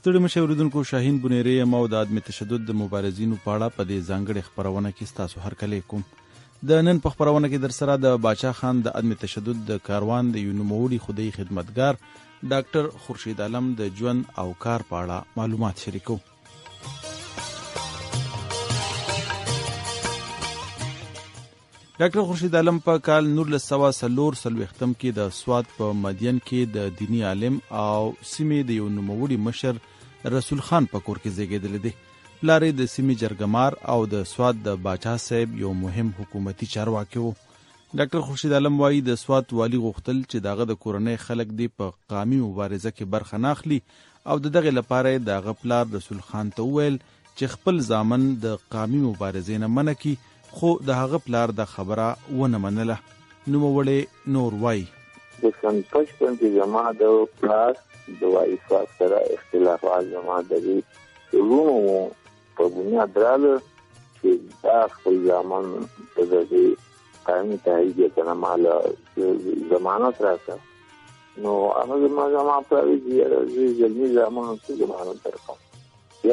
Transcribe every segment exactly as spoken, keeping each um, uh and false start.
ستړي مشه اوریدونکو، شاهین بنيري یم او د عدم تشدد د مبارزینو په اړه په دې ځانګړې خپرونه کې ستاسو هرکلی کوم. د نن په خپرونه کې در سره د باچا خان د عدم تشدد د کاروان د یو نوموړي خدای خدمتګار ډاکټر خورشید عالم د ژوند او کار په اړه معلومات شریکو. ډاکټر خورشید عالم په کال نولس سوه څلور څلوېښتم کې د سوات په مدین کې د دینی عالم او سیمې د یو نوموړي مشر رسول خان په کور کې زیږېدلی دی. پلار یې د سیمې جرګمار او د سوات د باچا صاحب یو مهم حکومتي چارواکی و. ډاکټر خورشید عالم وایي د سوات والي غوښتل چې دغه د کورنۍ خلک دې په قامي مبارزه کې برخه نه اخلي او د دغې لپاره یې د هغه پلار رسول خان ته وویل چې خپل زامن د قامي مبارزې نه منع کړي، خو د هغه پلار د خبره ونه منله. نوموړی نور وایي د سن پچپن کې زما د پلار د وایي صاحب سره اختلافات زما د دې ورونو په بنیاد راغله چې دا خپل زامن په دې قایمي تحریک یې که نه ماله ضمانت راکړه، نو هغه زما زما پلار وایي چې زلمي زامنو څه ضمانت درکړم.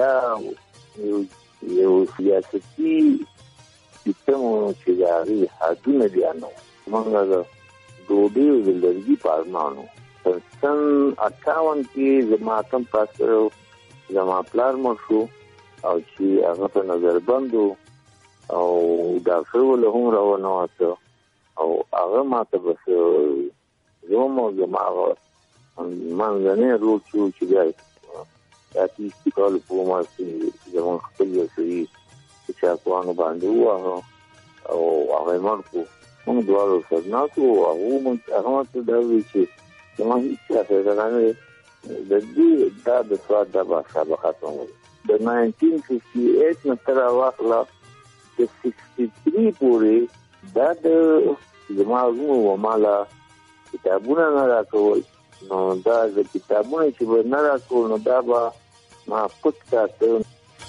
یا یو سیاسي سیستمو چې د هغې حدونه بیا نه وو. موږ د ډوډۍ او د لرګي په ارمانو په سن اټاون کې زما اتم پاس کړی، زما پلار مړ شو او چې هغه په نظربند و او ډاکټر ولې هم راونوته او هغه ما ته بس زما او زما هغه منځنی رول چې بیا د اتیستي کالو په عمر کې زموږ خپل یو سړي چاکوانو باندې وواهه او هغه یې مړ کړو. موږ دواړه ورسره ناست وو او هغه ماته دا وایي چې زما هېڅ چا فایده نه دی، د دې دا د سوات دا بحثه به ختمه وي. د ناینټین ففټي ایټ نه تر واخله د سکسټي تھری پورې دا د زما ورونو و ماله کتابونه نه راکول، نو دا د کتابونه چې به نه راکول نو دا به ما پټ ساته.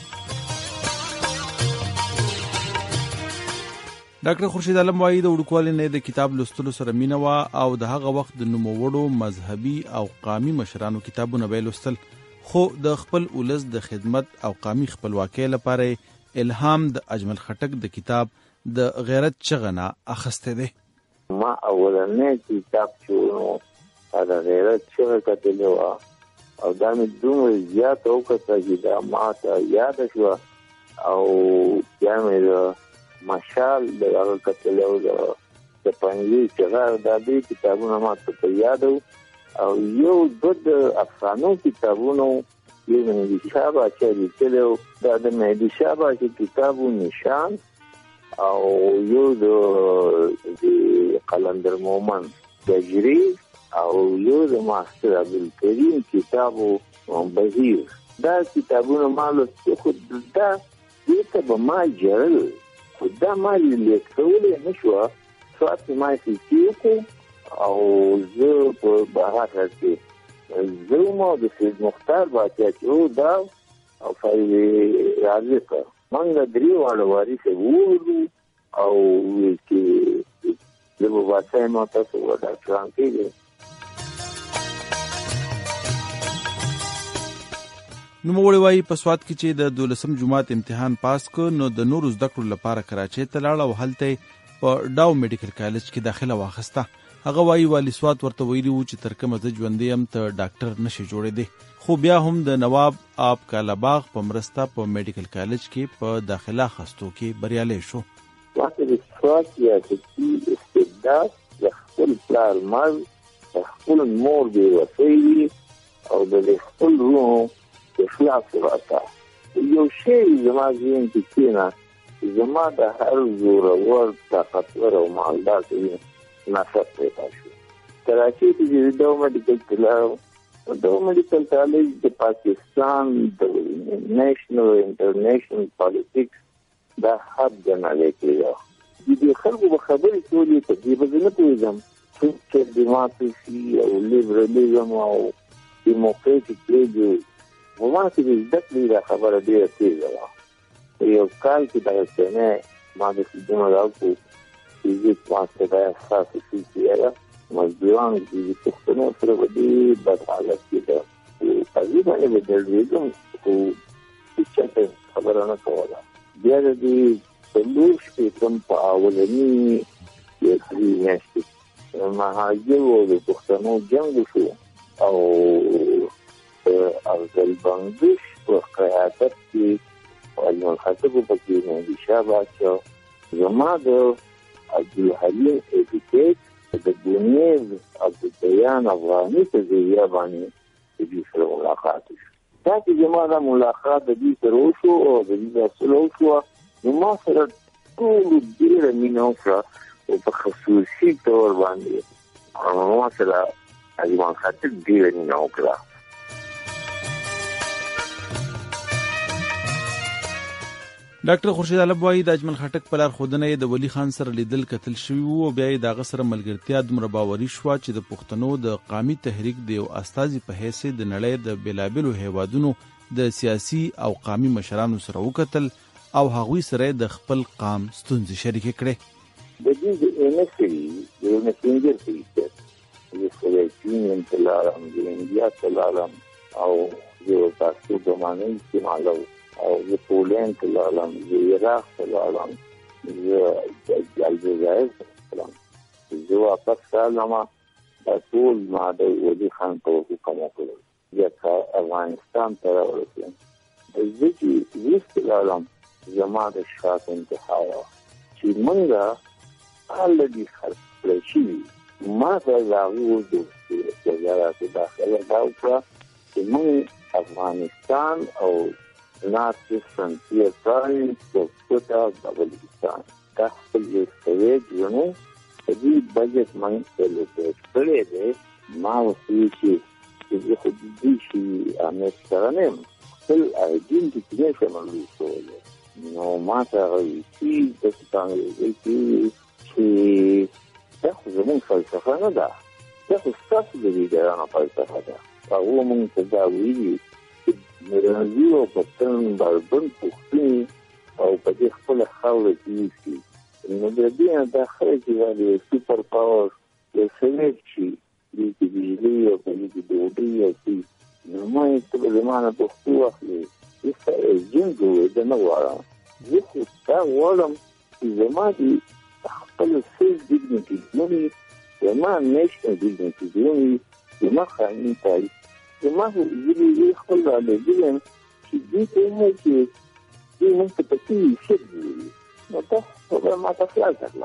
ډاکټر خورشید عالم وایي د وړوکوالي نه د کتاب لوستلو سره مینه وه او د هغه وخت د نوموړو مذهبي او قامي مشرانو کتابونه به یې لوستل، خو د خپل ولس د خدمت او قامي خپلواکۍ لپاره الهام د اجمل خټک د کتاب د غیرت چغه نه اخیستی دی. ما اولنی کتاب چې نو د غیرت چغه کتلې وه او دا مې دومره زیاته وکته چې دا ما ته یاده شوه او بیا مې د مشال د هغه کتلې او د پنځې چغه دا دوی کتابونه ما ته په یاد او یو دوه د افسانو کتابونو یو د مهدي شاه باچا لیکلی و، دا د مهدي شاه باچا کتاب و نشان او یو د قلندر مومن گجري او یو د ماستر عبدالکریم کتاب و بهیر. دا کتابونه ما لوستي خو دا دې ته به ما جړل خو دا ما لیک کولی نه شوه. سوات کې ما فیسي وکړو او زه په بهر کې زه وم او د سید مختار باچا چې و دا او فایل یې راضي کړ. موږ درې واړه واري صاحب وویلو او ویل چې زه به باچا یم او تاسو به ډاکټران کېږئ. نوموړی وایي په سوات کې چې د دولسم جماعت امتحان پاس کړ نو د نورو زده کړو لپاره کراچۍ ته لاړ او هلته یې په ډاو میډیکل کالج کې داخله واخیسته. هغه وایي والي سوات ورته ویلي وو چې تر کومه زه ژوندی یم ته ډاکټر نشي جوړېدی، خو بیا هم د نواب آب کالاباغ په مرسته په میډیکل کالج کې په داخله اخیستو کې بریالی شو. واقع د سوات ریاستي استبداد د خپل پلار مرګ د خپل مور بېوسۍ وي او د خپل روح اخلاص راته یو شی زما ذهن کې کېنه، زما د هر زورور طاقتور او مالدار سړي نفرت پیدا شو. کراچۍ کې چې ډاو میډیکل ته لاړم، ډاو میډیکل کالج د پاکستان د نیشنل انټرنیشنل پالیټکس دا حد ګڼلی کېده. د دې خلکو به خبرې کولې په دې به زه نه پوهېږم چې ډیموکراسي او لیبرلیزم او ډیموکریټک لیډ په ما کې د زده کړې دا خبره ډېره تېزه وه. په یو کال کې دغه سنې ما د سیدونه راوکړو فزیک ماسټر دا احساسو شي چې یاره مزدورانو چې د پښتنو سره په ډېر بد حالت کې ده عجیبه باندې بدلېدم خو هیڅ خبره نه کوله. بیا د دې څلور شپېتم په اولني یې میاشتې مهاجر و د پښتنو جنګ وشو او افضل بندش په قیادت کې علم الخطب پکې مهدي باچا زما د عبدالحلیم ایډیکیټ د بونیز عبدالبیان افغاني په ذریعه باندې د دې سره ملاقات وشو. دا چې زما دا ملاقات د دې سره وشو او د دې حاصل وشو نو ما سره ټولو ډېره مینه وکړه او په خصوصي طور باندې ما سره علم الخطب ډېره مینه وکړه. ډاکټر خورشید علب وایي د اجمل خټک په لار ښودنه یې د ولی خان سره لیدل کتل شوي وو او بیا یې د هغه سره ملګرتیا دومره باوري شوه چې د پښتنو د قامي تحریک د یو استازي په حیث د نړۍ د بېلابېلو هیوادونو د سیاسي او قامي مشرانو سره وکتل او هغوی سره د خپل قام ستونزې شریکې کړې. د دې د انسري د مسنجر سیسټم د سویچین په لارم د انډیا په لارم او یو تاسو د معنی استعمالو او د پولند په لارم د عراق په لارم د الجزایر په لارم زه واپس راغلم د ټول ما د ولی خان په حکم وکړ چې افغانستان ته ورسېم. د ځکه ویست لارم زما د شاعت انتخاب چې مونږه already خرڅ شي ما ته راغو د وزارت داخله دا وکړه چې موږ افغانستان او نارت فرنټیر پراینس په کوټه د بلوچستان دا خپل سټیج ونه دې بجټ موږ سلیکټ کړی دی. ما وایي چې د خو دې شي امر سره نه خپل ایډنټیفیکیشن ولرو نو ما ته وایي چې د څنګه چې دا خو زمون فلسفه نه ده، دا خو ستاسو د لیډرانو فلسفه ده. هغو مونږ ته دا ویلي چې مرازي او پښتون بربند پوښتنې او په دې خپله خاوره کې وشي نو د دې نه دا خلک چې دا د سوپر پاور یو سویچ شي دې کې بجلي او په دې کې ډوډۍ او څه نو ما یې ته به زما نه پښتو واخلې زه ستا ایجنټ وویده نه غواړم زه خو ستا غواړم چې زما دې خپل سیلف ډیګنیټي ونی زما نیشنل ډیګنیټي ونی زما قانوني تاریخ زما ځینې خپل رالیږلي چې دې ته یې چې دې موږ ته پکې شک دي نو تاسو به ما ته خیال کړله.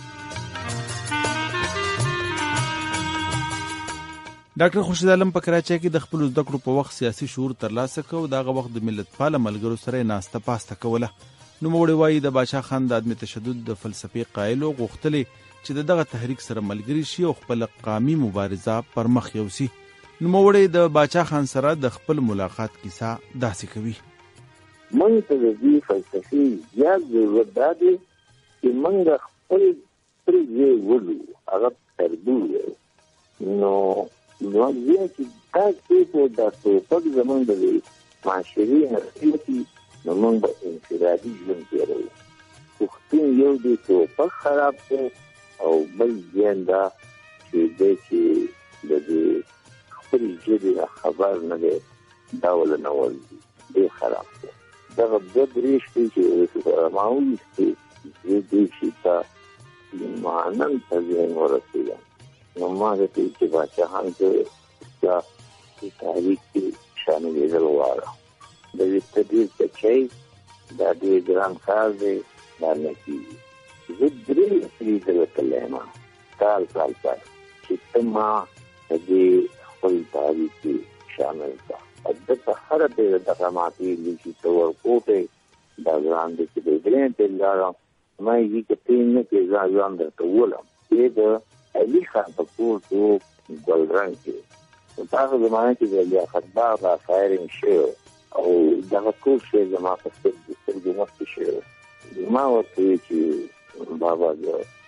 ډاکټر خورشید عالم په کراچۍ کې د خپل زده کړو په وخت سیاسي شعور ترلاسه کړ او دغه وخت د ملت پاله ملګرو سره ناسته پاسته کوله. نوموړی وایي د باچا خان د عدم تشدد د فلسفې قایل او غوښتلې چې دغه تحریک سره ملګری شي او خپل قامي مبارزه پر مخ یوسي. نوموړی د باچا خان سره د خپل ملاقات کیسه داسې کوي. موږ ته د دې فلسفې زیات ضرورت دا دی چې موږ خپل پرځې ولو هغه تربو نو نو چې تاسو په داسې په زمونږ د معاشري هرڅه نو موږ به انفرادي ژوند تېروو. پښتون یو دی توپک خراب دی او بل ځین دا چې دی چې د دې خپلې ژبې نه خبر نه دی دا ولنول دي دی خراب دی. دغه دوه درې شپې چې ما وویستې زه دې شي ته مانن ته ذهن ورسېږم نو ما ورته چې باچا خان زه دا تحریک کې شاملېدل غواړم. د ویسټډیز بچی دا ډېر ګران کار دی دا نه کېږي. زه درې سري ځله تللی یم کال کال کال چې ته ما د دې خپل تحریک کې شامل کړه. دلته هره ډېره دغه ماتې ویلي چې ته ورکوټې دا ګران دی چې د درېیم ځل لاړم ما یې وي که ته یې نه کړې زه ځان درته ولم دی د علي خان په کور کې و ګلرنګ کې په هغه زمانه کې د لیاقت باغ را فایرنګ شوی او دغه ټول شی زما په سترګو مخکې شوی. ما ورته وویل چې بابا د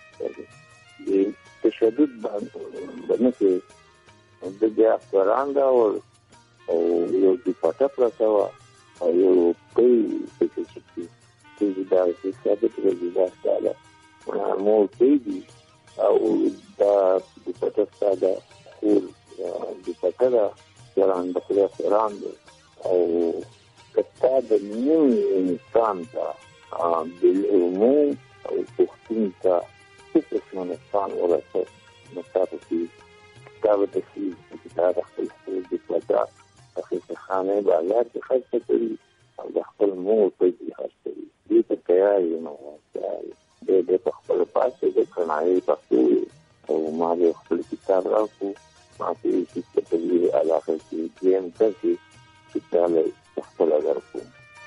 تشدد به نه کوې د بیا افسران راوړ او یو ډیپاټه پرته وه او یو روپۍ پکې چې دا ثابت کړه دا ستا ده مور کوي دي او دا ډیپاټه ستا ده خور ډیپاټه ده قرآن د خدای قرآن دی او کتا د نیم انسان ته بالعموم او پښتون ته څه قسمه نقصان ورسه نو تاسو چې کتاب تشریح کتاب خپل خپل د پلټا په خانه بازار کې خرڅ کړي او د خپل مور په دې خرڅ کړي دې ته تیار یم د د خپل پاسه د کړنای پښتو او ما د خپل کتاب راکو ما په دې کې په علاقه کې دیم تاسو کتاب خپل راکو.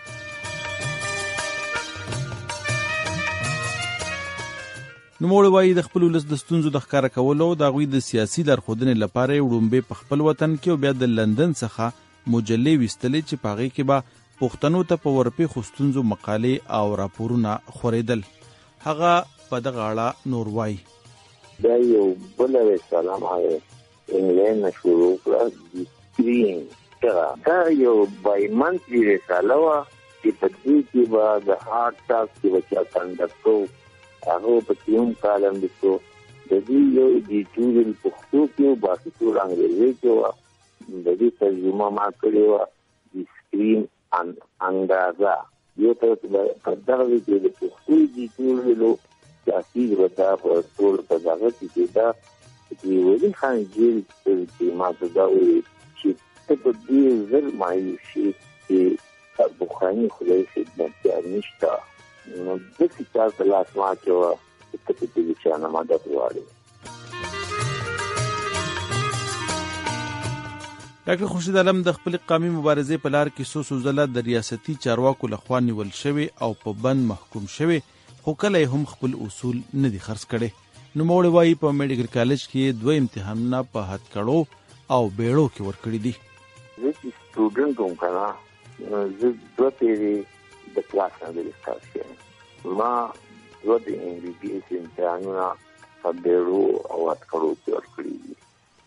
نو موږ وایي د خپل ولس د ستونزو د ښکاره کولو د هغوی د سیاسي لارښودنې لپاره یې وړومبې په خپل وطن کې او بیا د لندن څخه مجلې ویستلې چې په هغې کې به پښتنو ته په ورپېښو ستونزو مقالې او راپورونه خورېدل. هغه په دغه اړه نور وایي. دا یو بله رساله ما انګلینډ نه شروع کړه د سکرین څخه. دا یو بای منتلي رساله وه چې په دې کې به د هارډ ټاک کې به چا کنډکټ کوو هغه په کوم کالم لیکو د دې یو ایډیټوریل پښتو کې او باقي ټول انګریزي کې وه. د دې ترجمه ما کړې وه د سکرین اندازه یو ته په دغه کې د پښتو ایډیټوریلو تاثیر وتا په ټول په دغه کې دا چې ولې خان جیل چې ما ته دا وایي چې ته په دې زر مایوس شي چې بخاري خدای خدمتګار نشته نو د کتاب په لاس واچوه چې ته په دې چې نه مدد غواړې. ډاکټر خورشید عالم د خپل قومي مبارزې په لار کې څو څو ځله د ریاستي چارواکو لخوا نیول شوی او په بند محکوم شوی خو کله هم خپل اصول نه دي خرڅ کړي. نو موږ وایي په میډیکل کالج کې دوه امتحانونه په هتکړو او بیړو کې ورکړي دي. زه چې سټوډنټ وم که نه زه دوه پیرې د کلاس نه لرې سټارټ شوم. ما دوه د ایم بي بي ایس امتحانونه په بیړو او هتکړو کې ورکړي دي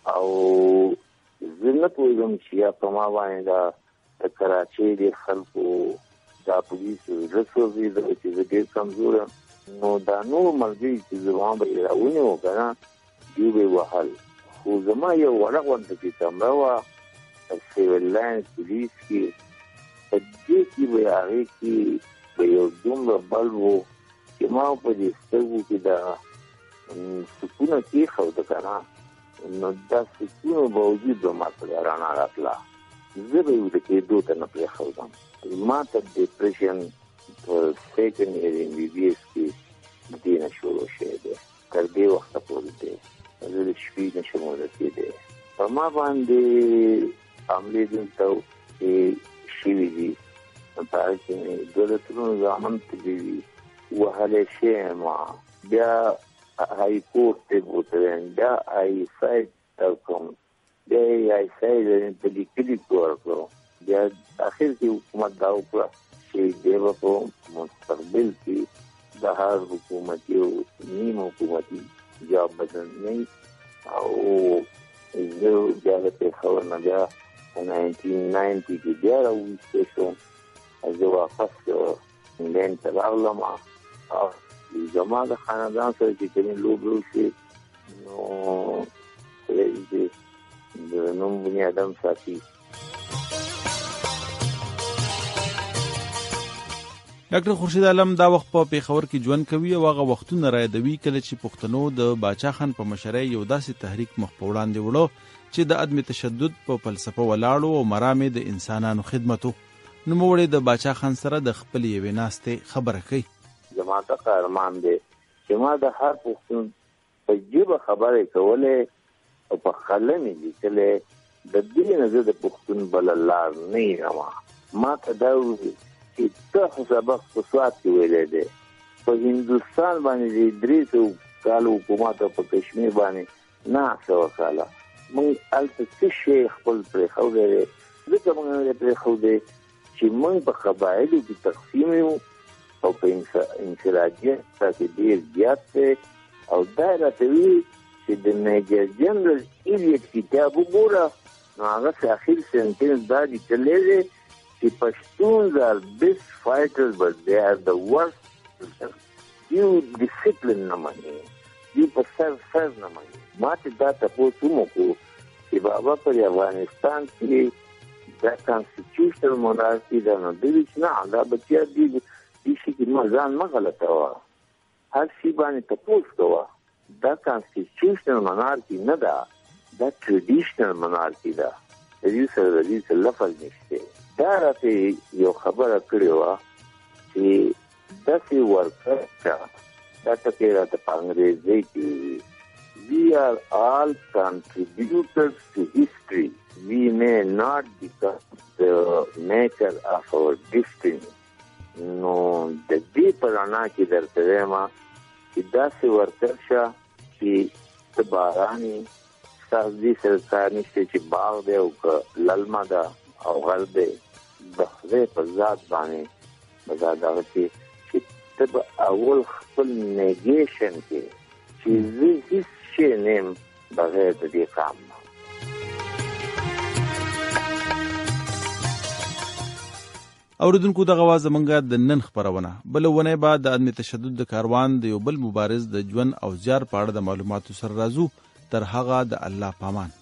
او زه نه پوهېږم چې یا په ما باندې دا د کراچۍ د خلکو دا پولیسو زړه سوځي دا چې زه ډېر کمزور یم نو دا نور ملګري چې زما به یې راونیو که نه دوی به یې وهل خو زما یو وړه غونډه چې کمره وه په سیول لاینس پولیس کې په دې کې به هغې کې به یو دومره بل و چې ما په دې سترګو کې دا سکونه کېښوده که نه نو دا سکونو باوجود به ما ته رڼا راتله زه به یې ویده کېدو ته نه پرېښودم. ما ته ډپریشن په سیکنډ ایئر ایم بي بي ایس کې د دې نه شروع شوی دی تر دې وخته پورې دی زه د شپې نه شم ویده کېدی. په ما باندې حملې دلته شوي دي په هغه کې مې دولتونو زامن تللي وي وهلی شوی یم بیا های کورټ ته بوتلم بیا های سایډ ته کوم بیا یې های سایډ په لیکلي کې ورکړو بیا اخر کې حکومت دا وکړه چې دی به په مستقبل کې د هر حکومتي او نیم حکومتي جاب بدل نه او زه بیا د پېښور نه بیا په ناینټین ناینټي کې بیا راویستی شوم زه واپس انګلینډ ته راغلم او زما د خاندان سره چې کومې لوبې وشوې نو خدای دې د نوم بني ادم ساتي. ډاکټر خورشید عالم دا وخت په پېښور کې ژوند کوي او هغه وختونه را یادوي کله چې پښتنو د باچا خان په مشرۍ یو داسې تحریک مخ په وړاندې وړو چې د عدم تشدد په فلسفه ولاړو او مرامې د انسانانو خدمتو. نوموړی د باچا خان سره د خپل یوې ناستې خبره کوي. زما ته ارمان دی چې ما د هر پښتون په ژبه خبرې کولې او په قلم یې لیکلې د دې نه زه د پښتون بله لار نه یم. ما ته دا وویل چې ته خو سبق په سوات کې ویلی دی په هندوستان باندې د درې سوه کالو حکومت او په کشمیر باندې نهه سوه کاله موږ هلته څه شی خپل پرېښودی دی ځکه موږ نه دی پرېښودی چې موږ په قبایلو کې تقسیم یو او په انفرادیت کې ډېر زیات دی او دا راته وایي چې د میجر جنرال ایلیټ کتاب وګوره نو هغه اخر سنټنس دا لیکلی دی چې پښتونز are best fighters but they are the worst. دوی ډسپلین نه مني دوی په سر سر نه مني. ما چې دا تپوس هم وکړو چې بابا پر افغانستان کې دا کانسټیټیوشنل مونارکي ده، نو دوی چې نه دا بچیا دي دې شي کې ما ځان مه غلطوه، هر شي باندې تپوس کوه. دا کانسټیټیوشنل مونارکي نه ده، دا ټریډیشنل مونارکي ده، د دې سره د دې څه لفظ نشته. دا راته یو خبره کړې وه چې داسې ورکړه دا ټکې راته په انګریزي کې We are all contributors to history. We may not become the maker of our destiny. نو د دې په رڼا کې درته وایم چې داسې ورکړه چې ته باراني ستاسو دې سره کار نشته چې باغ دی او که للمه ده او غر دی، د خدای په ذات باندې به دا دغه چې ته به اول خپل نیګیشن کې چې زه هېڅ شی نه یم بغیر د دې کام نه. اوریدونکو دغه وه زمونږ د نن خپرونه. بله ونې به د عدم تشدد د کاروان د یو بل مبارز د ژوند او زیار په اړه د معلوماتو سره راځو. تر هغه د الله پامان.